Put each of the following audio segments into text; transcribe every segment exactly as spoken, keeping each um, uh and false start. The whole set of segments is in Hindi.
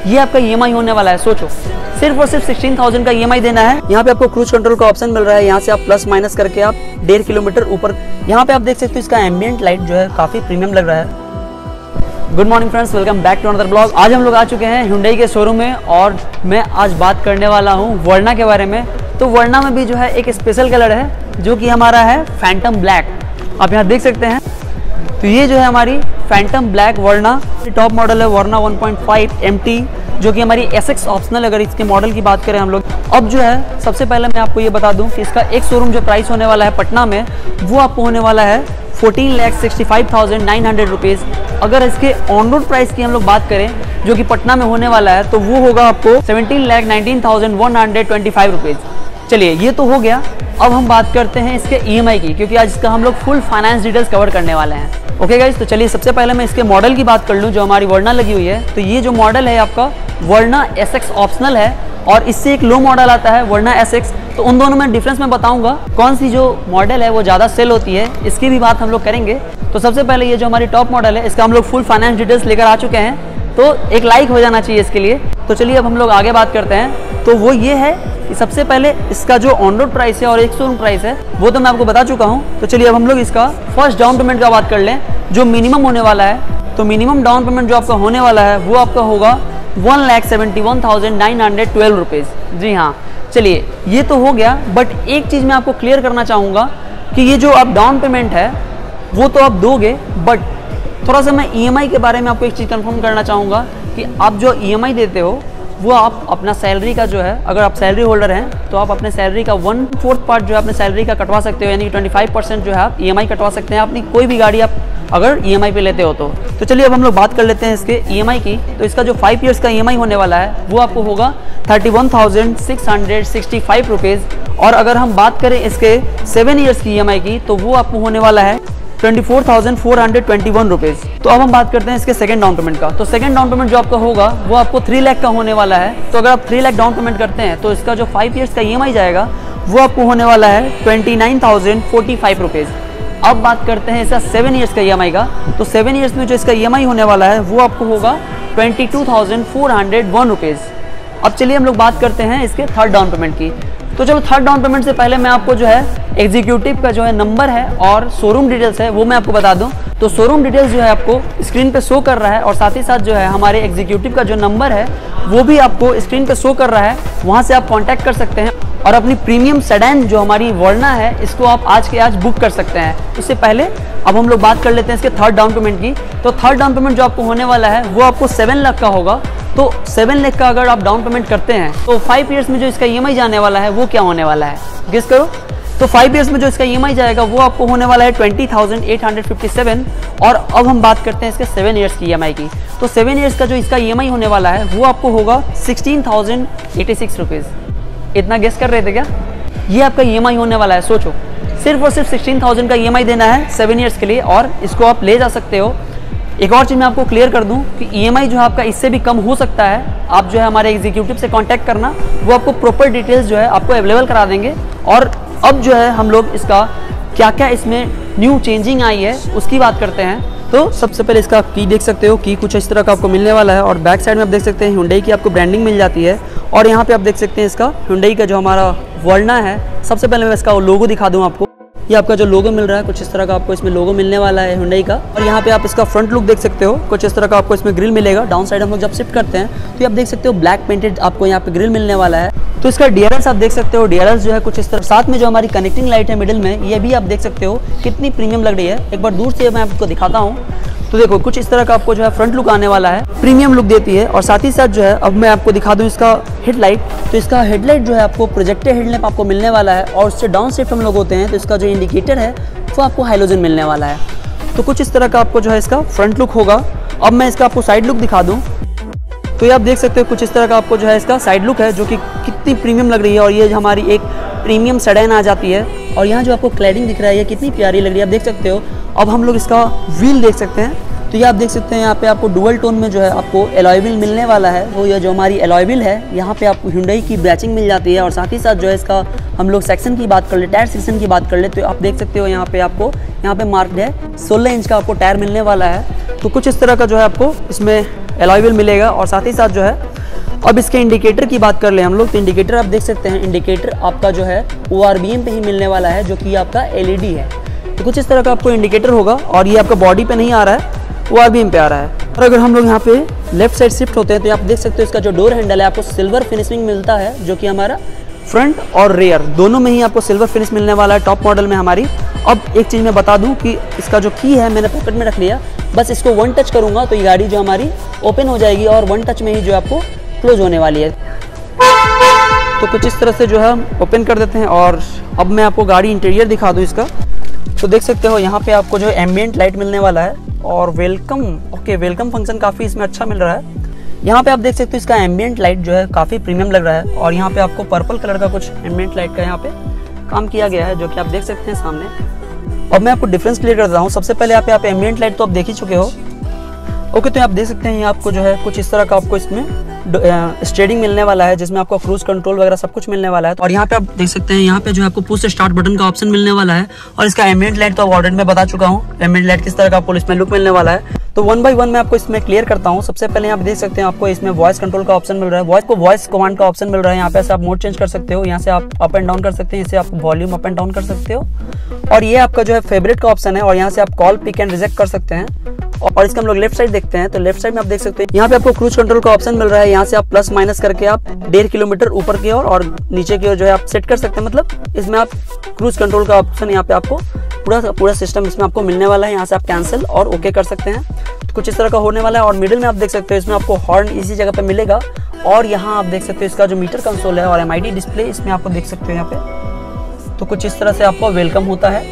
ये आपका ई एम आई होने वाला है। सोचो, सिर्फ और सिर्फ सिक्सटीन थाउजेंड का ई एम आई देना है। यहाँ पे आपको क्रूज कंट्रोल का ऑप्शन मिल रहा है, यहाँ से आप प्लस माइनस करके आप डेढ़ किलोमीटर ऊपर। यहाँ पे आप देख सकते हो इसका एम्बियंट लाइट जो है काफी प्रीमियम लग रहा है। Good morning friends, welcome back to another blog. आज हम लोग आ चुके हैं Hyundai के शोरूम में और मैं आज बात करने वाला हूँ वर्ना के बारे में। तो वर्ना में भी जो है एक स्पेशल कलर है जो कि हमारा है फैंटम ब्लैक। आप यहाँ देख सकते हैं। तो ये जो है हमारी phantom black Verna top model है, Verna one point five M T, जो कि हमारी एस एक्स ऑप्शनल। अगर इसके मॉडल की बात करें हम लोग, अब जो है सबसे पहले मैं आपको ये बता दूं कि इसका एक शोरूम जो प्राइस होने वाला है पटना में, वो आपको होने वाला है fourteen lakh sixty five thousand nine hundred rupees. अगर इसके ऑन रोड प्राइस की हम लोग बात करें जो कि पटना में होने वाला है, तो वो होगा आपको seventeen lakh nineteen thousand one hundred twenty five rupees. चलिए, ये तो हो गया। अब हम बात करते हैं इसके ई एम आई की, क्योंकि आज इसका हम लोग फुल फाइनेंस डिटेल्स कवर करने वाले हैं। ओके गाइस, तो चलिए सबसे पहले मैं इसके मॉडल की बात कर लूँ जो हमारी वर्ना लगी हुई है। तो ये जो मॉडल है आपका वर्ना एस एक्स ऑप्शनल है और इससे एक लो मॉडल आता है वर्ना एस एक्स। तो उन दोनों में डिफरेंस मैं बताऊंगा, कौन सी जो मॉडल है वो ज़्यादा सेल होती है, इसकी भी बात हम लोग करेंगे। तो सबसे पहले ये जो हमारी टॉप मॉडल है, इसका हम लोग फुल फाइनेंस डिटेल्स लेकर आ चुके हैं, तो एक लाइक हो जाना चाहिए इसके लिए। तो चलिए अब हम लोग आगे बात करते हैं। तो वो ये है कि सबसे पहले इसका जो ऑन रोड प्राइस है और एक शोरूम प्राइस है वो तो मैं आपको बता चुका हूँ। तो चलिए अब हम लोग इसका फर्स्ट डाउन पेमेंट का बात कर लें, जो मिनिमम होने वाला है। तो मिनिमम डाउन पेमेंट जो आपका होने वाला है वो आपका होगा one lakh seventy one thousand nine hundred twelve rupees. जी हाँ, चलिए ये तो हो गया। बट एक चीज़ मैं आपको क्लियर करना चाहूँगा कि ये जो आप डाउन पेमेंट है वो तो आप दोगे, बट थोड़ा सा मैं ई एम आई के बारे में आपको एक चीज़ कंफर्म करना चाहूँगा कि आप जो ई एम आई देते हो वो आप अपना सैलरी का जो है, अगर आप सैलरी होल्डर हैं तो आप अपने सैलरी का वन फोर्थ पार्ट जो है अपने सैलरी का कटवा सकते हो, यानी कि ट्वेंटी फाइव परसेंट जो है आप ई एम आई कटवा सकते हैं अपनी कोई भी गाड़ी आप अगर ई एम आई पे लेते हो तो। तो चलिए अब हम लोग बात कर लेते हैं इसके ई एम आई की। तो इसका जो फाइव ईयर्स का ई एम आई होने वाला है वो आपको होगा thirty one thousand six hundred sixty five rupees. और अगर हम बात करें इसके सेवन ईयर्स की ई एम आई की, तो वो आपको होने वाला है twenty four thousand four hundred twenty one rupees. तो अब हम बात करते हैं इसके सेकंड डाउन पेमेंट का। तो सेकंड डाउन पेमेंट जो आपका होगा वो आपको थ्री लाख का होने वाला है। तो अगर आप थ्री लाख डाउन पेमेंट करते हैं तो इसका जो फाइव ईयर्स का ई एम आई जाएगा वो आपको होने वाला है twenty nine thousand forty five rupees. अब बात करते हैं इसका सेवन ईयर्स का ई एम आई का। तो सेवन ईयर्स में जो इसका ई एम आई होने वाला है वो आपको होगा twenty two thousand four hundred one rupees. अब चलिए हम लोग बात करते हैं इसके थर्ड डाउन पेमेंट की। तो चलो, थर्ड डाउन पेमेंट से पहले मैं आपको जो है एग्जीक्यूटिव का जो है नंबर है और शोरूम डिटेल्स है वो मैं आपको बता दूं। तो शोरूम डिटेल्स जो है आपको स्क्रीन पे शो कर रहा है और साथ ही साथ जो है हमारे एग्जीक्यूटिव का जो नंबर है वो भी आपको स्क्रीन पे शो कर रहा है। वहाँ से आप कॉन्टैक्ट कर सकते हैं और अपनी प्रीमियम सेडान जो हमारी वर्ना है इसको आप आज के आज बुक कर सकते हैं। उससे पहले अब हम लोग बात कर लेते हैं इसके थर्ड डाउन पेमेंट की। तो थर्ड डाउन पेमेंट जो आपको होने वाला है वो आपको सेवन लाख का होगा। तो सेवन लाख का अगर आप डाउन पेमेंट करते हैं तो फाइव ईयर्स में जो इसका ई एम आई जाने वाला है वो क्या होने वाला है, गेस करो। तो फाइव ईयर्स में जो इसका ई एम आई जाएगा वो आपको होने वाला है twenty thousand eight hundred fifty seven. और अब हम बात करते हैं इसके सेवन ईयर्स की ई एम आई की। तो सेवन ईयर्स का जो इसका ई एम आई होने वाला है वो आपको होगा sixteen thousand eighty six rupees. इतना गेस कर रहे थे क्या? ये आपका ई एम आई होने वाला है। सोचो, सिर्फ और सिर्फ सिक्सटीन थाउजेंड का ई एम आई देना है सेवन ईयर्स के लिए और इसको आप ले जा सकते हो। एक और चीज़ मैं आपको क्लियर कर दूं कि ई एम आई जो है आपका इससे भी कम हो सकता है। आप जो है हमारे एग्जीक्यूटिव से कांटेक्ट करना, वो आपको प्रॉपर डिटेल्स जो है आपको अवेलेबल करा देंगे। और अब जो है हम लोग इसका क्या क्या इसमें न्यू चेंजिंग आई है उसकी बात करते हैं। तो सबसे पहले इसका की देख सकते हो कि कुछ इस तरह का आपको मिलने वाला है और बैक साइड में आप देख सकते हैं Hyundai की आपको ब्रांडिंग मिल जाती है। और यहाँ पे आप देख सकते हैं इसका Hyundai का जो हमारा वर्ना है। सबसे पहले मैं इसका लोगो दिखा दूँ आपको। ये आपका जो लोगो मिल रहा है कुछ इस तरह का आपको इसमें लोगो मिलने वाला है Hyundai का। और यहाँ पे आप इसका फ्रंट लुक देख सकते हो, कुछ इस तरह का आपको इसमें ग्रिल मिलेगा। डाउन साइड हम लोग जब शिफ्ट करते हैं तो ये आप देख सकते हो ब्लैक पेंटेड आपको यहाँ पे ग्रिल मिलने वाला है। तो इसका डी आर एल्स आप देख सकते हो, डी आर एल्स जो है कुछ इस तरह। साथ में जो हमारी कनेक्टिंग लाइट है मिडिल में, ये भी आप देख सकते हो कितनी प्रीमियम लग रही है। एक बार दूर से मैं आपको दिखाता हूँ। तो देखो कुछ इस तरह का आपको जो है फ्रंट लुक आने वाला है, प्रीमियम लुक देती है। और साथ ही साथ जो है अब मैं आपको दिखा दूं इसका हेडलाइट। तो इसका हेडलाइट जो है आपको प्रोजेक्टेड हेडलैम्प आपको मिलने वाला है और उससे डाउन शिफ्ट हम लोग होते हैं तो इसका जो इंडिकेटर है वो आपको हाइलोजन मिलने वाला है। तो कुछ इस तरह का आपको जो है इसका फ्रंट लुक होगा। अब मैं इसका आपको साइड लुक दिखा दूँ। तो ये आप देख सकते हो कुछ इस तरह का आपको जो है इसका साइड लुक है, जो कि कितनी प्रीमियम लग रही है। और ये हमारी एक प्रीमियम सेडान आ जाती है। और यहाँ जो आपको क्लैडिंग दिख रहा है ये कितनी प्यारी लग रही है, आप देख सकते हो। अब हम लोग इसका व्हील देख सकते हैं। तो ये आप देख सकते हैं यहाँ पे आपको डुअल टोन में जो है आपको एलॉय व्हील मिलने वाला है। वो ये जो हमारी एलॉय व्हील है यहाँ पे आपको Hyundai की बैचिंग मिल जाती है। और साथ ही साथ जो है इसका हम लोग सेक्शन की बात कर ले, टायर सेक्शन की बात कर ले, तो आप देख सकते हो यहाँ पे आपको यहाँ पे मार्क्ड है सोलह इंच का आपको टायर मिलने वाला है। तो कुछ इस तरह का जो है आपको इसमें एलॉय व्हील मिलेगा और साथ ही साथ जो है अब इसके इंडिकेटर की बात कर ले हम लोग तो इंडिकेटर आप देख सकते हैं, इंडिकेटर आपका जो है ओ आर बी एम पे ही मिलने वाला है, जो कि आपका एल ई डी है। तो कुछ इस तरह का आपको इंडिकेटर होगा और ये आपका बॉडी पे नहीं आ रहा है, ओ आर बी एम पे आ रहा है। और अगर हम लोग यहाँ पे लेफ्ट साइड शिफ्ट होते हैं तो आप देख सकते हो इसका जो डोर हैंडल है आपको सिल्वर फिनिशिंग मिलता है, जो कि हमारा फ्रंट और रेयर दोनों में ही आपको सिल्वर फिनिश मिलने वाला है टॉप मॉडल में हमारी। अब एक चीज़ मैं बता दूं कि इसका जो की है मैंने पॉकेट में रख लिया, बस इसको वन टच करूंगा तो ये गाड़ी जो हमारी ओपन हो जाएगी और वन टच में ही जो आपको क्लोज होने वाली है। तो कुछ इस तरह से जो है हम ओपन कर देते हैं और अब मैं आपको गाड़ी इंटीरियर दिखा दूं इसका। तो देख सकते हो यहाँ पे आपको जो एम्बिएंट लाइट मिलने वाला है और वेलकम ओके वेलकम फंक्शन काफ़ी इसमें अच्छा मिल रहा है। यहाँ पे आप देख सकते हो इसका एम्बिएंट लाइट जो है काफ़ी प्रीमियम लग रहा है और यहाँ पे आपको पर्पल कलर का कुछ एम्बिएंट लाइट का यहाँ पे काम किया गया है, जो कि आप देख सकते हैं सामने। अब मैं आपको डिफरेंस क्लियर कर रहा हूँ। सबसे पहले आप यहाँ पे एम्बिएंट लाइट तो आप देख ही चुके हो, ओके। तो आप देख सकते हैं ये आपको जो है कुछ इस तरह का आपको इसमें स्टेयरिंग मिलने वाला है, जिसमें आपको क्रूज कंट्रोल वगैरह सब कुछ मिलने वाला है। और यहाँ पे आप देख सकते हैं यहाँ पे जो है आपको पुश स्टार्ट बटन का ऑप्शन मिलने वाला है और इसका एम्बिएंट लाइट तो ऑलरेडी मैं बता चुका हूँ, एम्बिएंट लाइट किस तरह का आपको इसमें लुक मिलने वाला है। तो वन बाय वन मैं आपको इसमें क्लियर करता हूँ। सबसे पहले आप देख सकते हैं आपको इसमें वॉइस कंट्रोल का ऑप्शन मिल रहा है, वॉइस को वॉइस कमांड का ऑप्शन मिल रहा है। यहाँ पे आप मोड चेंज कर सकते हो, यहाँ से आप अप एंड डाउन कर सकते हैं, इसे आप वॉल्यूम अप एंड डाउन कर सकते हो। और ये आपका जो है फेवरेट का ऑप्शन है और यहाँ से आप कॉल पिक एंड रिजेक्ट कर सकते हैं। और इसका हम लोग लेफ्ट साइड देखते हैं तो लेफ्ट साइड में आप देख सकते हैं यहाँ पे आपको क्रूज कंट्रोल का ऑप्शन मिल रहा है। यहाँ से आप प्लस माइनस करके आप डेढ़ किलोमीटर ऊपर की ओर और नीचे की ओर जो है आप सेट कर सकते हैं। मतलब इसमें आप क्रूज कंट्रोल का ऑप्शन यहाँ पे आपको पूरा पूरा सिस्टम इसमें आपको मिलने वाला है। यहाँ से आप कैंसिल और ओके कर सकते हैं। तो कुछ इस तरह का होने वाला है और मिडिल में आप देख सकते हो इसमें आपको हॉर्न इसी जगह पे मिलेगा। और यहाँ आप देख सकते हो इसका जो मीटर कंसोल है और एम आई डी डिस्प्ले इसमें आपको देख सकते हो यहाँ पे। तो कुछ इस तरह से आपको वेलकम होता है,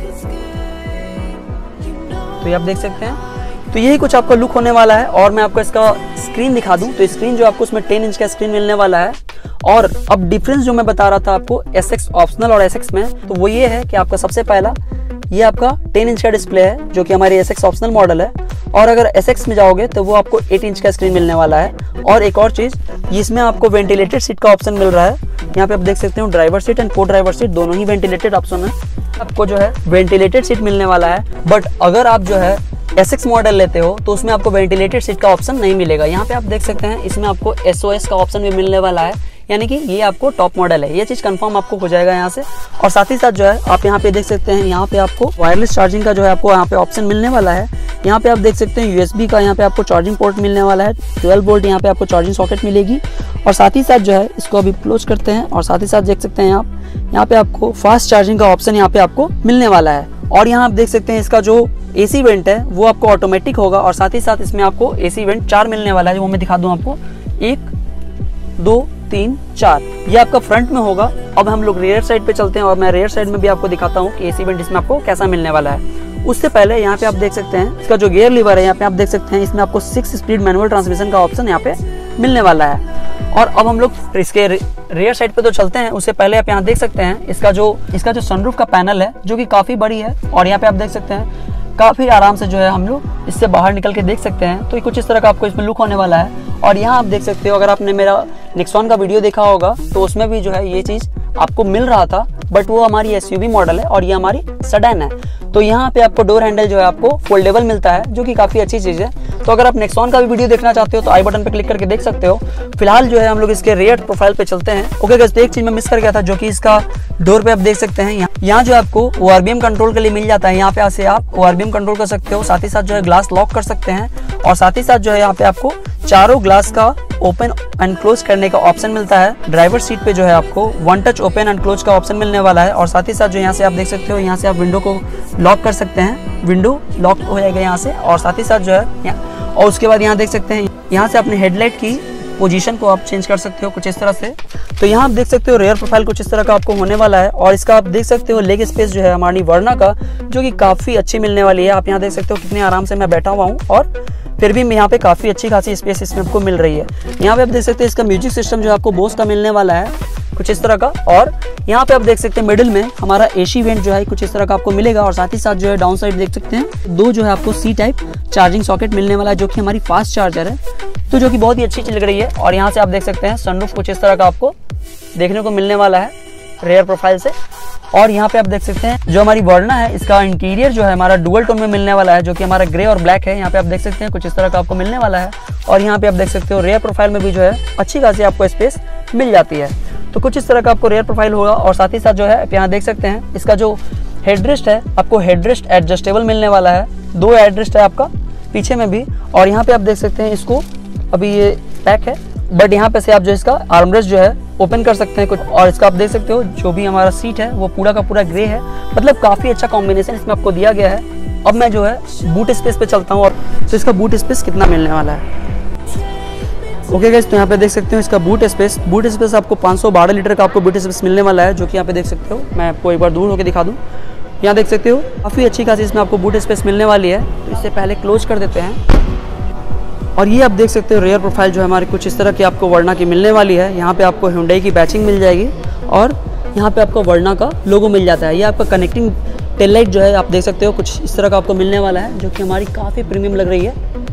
तो ये आप देख सकते हैं। तो यही कुछ आपका लुक होने वाला है। और मैं आपको इसका स्क्रीन दिखा दूं तो स्क्रीन जो आपको उसमें टेन इंच का स्क्रीन मिलने वाला है। और अब डिफरेंस जो मैं बता रहा था आपको एस एक्स ऑप्शनल और एस एक्स में, तो वो ये है कि आपका सबसे पहला ये आपका टेन इंच का डिस्प्ले है, जो कि हमारी एस एक्स ऑप्शनल मॉडल है। और अगर एस एक्स में जाओगे तो वो आपको एट इंच का स्क्रीन मिलने वाला है। और एक और चीज़, इसमें आपको वेंटिलेटेड सीट का ऑप्शन मिल रहा है। यहाँ पे आप देख सकते हो ड्राइवर सीट एंड को ड्राइवर सीट दोनों ही वेंटिलेटेड ऑप्शन है। आपको जो है वेंटिलेटेड सीट मिलने वाला है। बट अगर आप जो है एस एक्स मॉडल लेते हो तो उसमें आपको वेंटिलेटेड सीट का ऑप्शन नहीं मिलेगा। यहाँ पे आप देख सकते हैं इसमें आपको एस ओ एस का ऑप्शन भी मिलने वाला है, यानी कि ये आपको टॉप मॉडल है। ये चीज़ कंफर्म आपको हो जाएगा यहाँ से। और साथ ही साथ जो है आप यहाँ पे देख सकते हैं यहाँ पे आपको वायरलेस चार्जिंग का जो है आपको यहाँ पे ऑप्शन मिलने वाला है। यहाँ पे आप देख सकते हैं यूएसबी का यहाँ पे आपको चार्जिंग पोर्ट मिलने वाला है, ट्वेल्व वोल्ट यहाँ पे आपको चार्जिंग सॉकेट मिलेगी। और साथ ही साथ जो है इसको अभी क्लोज करते हैं और साथ ही साथ देख सकते हैं आप यहाँ पे आपको फास्ट चार्जिंग का ऑप्शन यहाँ पे आपको मिलने वाला है। और यहाँ आप देख सकते हैं इसका जो एसी वेंट है वो आपको ऑटोमेटिक होगा और साथ ही साथ इसमें आपको एसी वेंट चार मिलने वाला है, वो मैं दिखा दूं आपको। एक दो तीन चार, ये आपका फ्रंट में होगा। अब हम लोग रेयर साइड पे चलते हैं और मैं रेयर साइड में भी आपको दिखाता हूँ कि एसी वेंट इसमें आपको कैसा मिलने वाला है। उससे पहले यहाँ पे आप देख सकते हैं इसका जो गियर लीवर है, यहाँ पे आप देख सकते हैं इसमें आपको सिक्स स्पीड मैनुअल ट्रांसमिशन का ऑप्शन यहाँ पे मिलने वाला है। और अब हम लोग इसके रेयर साइड पे तो चलते हैं, उससे पहले आप यहाँ देख सकते हैं इसका जो इसका जो सनरूफ का पैनल है जो कि काफ़ी बड़ी है। और यहाँ पे आप देख सकते हैं काफ़ी आराम से जो है हम लोग इससे बाहर निकल के देख सकते हैं। तो ये कुछ इस तरह का आपको इसमें लुक होने वाला है। और यहाँ आप देख सकते हो, अगर आपने मेरा नेक्सॉन का वीडियो देखा होगा तो उसमें भी जो है ये चीज़ आपको मिल रहा था, बट वो हमारी एसयूवी मॉडल है और ये हमारी सेडान है। तो यहाँ पे आपको डोर हैंडल जो है आपको फोल्डेबल मिलता है, जो कि काफ़ी अच्छी चीज़ है। तो अगर आप नेक्सॉन का भी वीडियो देखना चाहते हो तो आई बटन पे क्लिक करके देख सकते हो। फिलहाल जो है हम लोग इसके रेयर प्रोफाइल पे चलते हैं। ओके गाइस, एक चीज़ मैं मिस कर गया था, जो कि इसका डोर पे आप देख सकते हैं यहाँ यहाँ जो आपको O R B M control के लिए मिल जाता है। यहाँ पे से आप O R B M control कर सकते हो, साथ ही साथ जो है ग्लास लॉक कर सकते हैं। और साथ ही साथ जो है यहाँ पे आपको चारों ग्लास का ओपन एंड क्लोज करने का ऑप्शन मिलता है। ड्राइवर सीट पे जो है आपको one touch open and close का ऑप्शन मिलने वाला है। और साथ ही साथ जो यहाँ से आप देख सकते हो, यहाँ से आप विंडो को लॉक कर सकते हैं, विंडो लॉक हो जाएगा यहाँ से। और साथ ही साथ जो है और उसके बाद यहाँ देख सकते हैं, यहाँ से अपने हेडलाइट की पोजीशन को आप चेंज कर सकते हो कुछ इस तरह से। तो यहाँ आप देख सकते हो रेयर प्रोफाइल कुछ इस तरह का आपको होने वाला है। और इसका आप देख सकते हो लेग स्पेस जो है हमारी वर्ना का, जो कि काफ़ी अच्छी मिलने वाली है। आप यहाँ देख सकते हो कितने आराम से मैं बैठा हुआ हूँ और फिर भी यहाँ पे काफ़ी अच्छी खासी स्पेस इसमें आपको मिल रही है। यहाँ पे आप देख सकते हैं इसका म्यूजिक सिस्टम जो आपको बोस का मिलने वाला है कुछ इस तरह का। और यहाँ पे आप देख सकते हैं मिडिल में हमारा एसी वेंट जो है कुछ इस तरह का आपको मिलेगा। और साथ ही साथ जो है डाउन साइड देख सकते हैं दो जो है आपको सी टाइप चार्जिंग सॉकेट मिलने वाला है, जो कि हमारी फास्ट चार्जर है, तो जो कि बहुत ही अच्छी चीज लग रही है। और यहाँ से आप देख सकते हैं सनरूफ कुछ इस तरह का आपको देखने को मिलने वाला है रेयर प्रोफाइल से। और यहाँ पे आप देख सकते हैं जो हमारी वर्ना है, इसका इंटीरियर जो है हमारा डुअल टोन में मिलने वाला है, जो कि हमारा ग्रे और ब्लैक है। यहाँ पे आप देख सकते हैं कुछ इस तरह का आपको मिलने वाला है। और यहाँ पे आप देख सकते हो रेयर प्रोफाइल में भी जो है अच्छी खासी आपको स्पेस मिल जाती है। तो कुछ इस तरह का आपको रेयर प्रोफाइल होगा। और साथ ही साथ जो है आप यहाँ देख सकते हैं इसका जो हेडरेस्ट है, आपको हेडरेस्ट एडजस्टेबल मिलने वाला है। दो हेडरेस्ट है आपका पीछे में भी। और यहाँ पे आप देख सकते हैं इसको अभी ये पैक है, बट यहाँ पे से आप जो इसका आर्मरेस्ट जो है ओपन कर सकते हैं कुछ। और इसका आप देख सकते हो जो भी हमारा सीट है वो पूरा का पूरा ग्रे है, मतलब काफ़ी अच्छा कॉम्बिनेशन इसमें आपको दिया गया है। अब मैं जो है बूट स्पेस पे चलता हूँ और तो इसका बूट स्पेस कितना मिलने वाला है। ओके गाइस, तो यहाँ पे देख सकते हो इसका बूट स्पेस बूट स्पेस आपको पाँच सौ बारह लीटर का आपको बूट स्पेस मिलने वाला है, जो कि यहाँ पे देख सकते हो। मैं आपको एक बार दूर होकर दिखा दूँ। यहाँ देख सकते हो काफ़ी अच्छी खासी इसमें आपको बूट स्पेस मिलने वाली है। तो इससे पहले क्लोज कर देते हैं। और ये आप देख सकते हो रेयर प्रोफाइल जो है हमारी कुछ इस तरह की आपको वर्ना की मिलने वाली है। यहाँ पे आपको Hyundai की बैचिंग मिल जाएगी और यहाँ पे आपको वर्ना का लोगो मिल जाता है। ये आपका कनेक्टिंग टेल लाइट जो है आप देख सकते हो कुछ इस तरह का आपको मिलने वाला है, जो कि हमारी काफ़ी प्रीमियम लग रही है।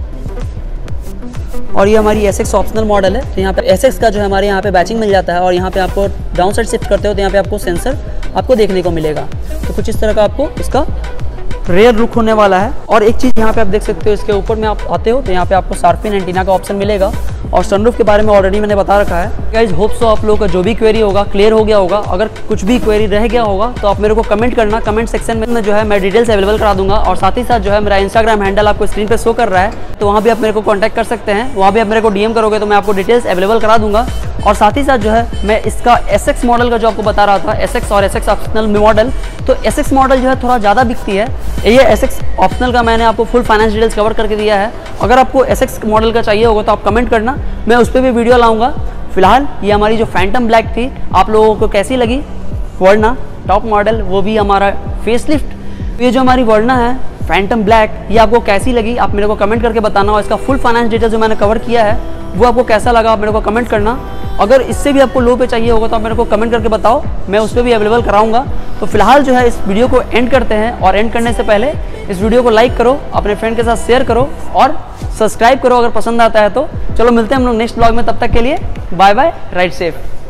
और ये हमारी एस एक्स ऑप्शनल मॉडल है। तो यहाँ पे एस एक्स का जो है हमारे यहाँ पे बैचिंग मिल जाता है। और यहाँ पे आपको डाउन साइड शिफ्ट करते हो तो यहाँ पे आपको सेंसर आपको देखने को मिलेगा। तो कुछ इस तरह का आपको इसका रेयर लुक होने वाला है। और एक चीज़ यहाँ पे आप देख सकते हो, इसके ऊपर में आप आते हो तो यहाँ पे आपको शार्पिन एंटीना का ऑप्शन मिलेगा। और सनरूफ के बारे में ऑलरेडी मैंने बता रखा है। गाइस होप सो आप लोगों का जो भी क्वेरी होगा क्लियर हो गया होगा। अगर कुछ भी क्वेरी रह गया होगा तो आप मेरे को कमेंट करना, कमेंट सेक्शन में जो है मैं डिटेल्स अवेलेबल करा दूंगा। और साथ ही साथ जो है मेरा इंस्टाग्राम हैंडल आपको स्क्रीन पे शो कर रहा है, तो वहाँ भी आप मेरे को कॉन्टैक्ट कर सकते हैं। वहाँ भी आप मेरे को डीएम करोगे तो मैं आपको डिटेल्स अवेलेबल करा दूंगा। और साथ ही साथ जो है मैं इसका एस एक्स मॉडल का जो आपको बता रहा था, एस एक्स और एस एक्स ऑप्शनल मॉडल, तो एस एक्स मॉडल जो है थोड़ा ज़्यादा बिकती है। ये एस एक्स ऑप्शनल का मैंने आपको फुल फाइनेंस डिटेल्स कवर करके दिया है। अगर आपको एस एक्स मॉडल का चाहिए होगा तो आप कमेंट करना, मैं उस पर भी वीडियो लाऊंगा। फिलहाल ये हमारी जो फैंटम ब्लैक थी आप लोगों को कैसी लगी वर्ना टॉप मॉडल, वो भी हमारा फेसलिफ्ट। ये जो हमारी वर्ना है फैंटम ब्लैक, ये आपको कैसी लगी आप मेरे को कमेंट करके बताना। और इसका फुल फाइनेंस डिटेल्स जो मैंने कवर किया है वो आपको कैसा लगा आप मेरे को कमेंट करना। अगर इससे भी आपको लो पे चाहिए होगा तो आप मेरे को कमेंट करके बताओ, मैं उस पर भी अवेलेबल कराऊंगा। तो फिलहाल जो है इस वीडियो को एंड करते हैं। और एंड करने से पहले इस वीडियो को लाइक करो, अपने फ्रेंड के साथ शेयर करो और सब्सक्राइब करो अगर पसंद आता है तो। चलो मिलते हैं हम लोग नेक्स्ट ब्लॉग में, तब तक के लिए बाय बाय, राइड सेफ।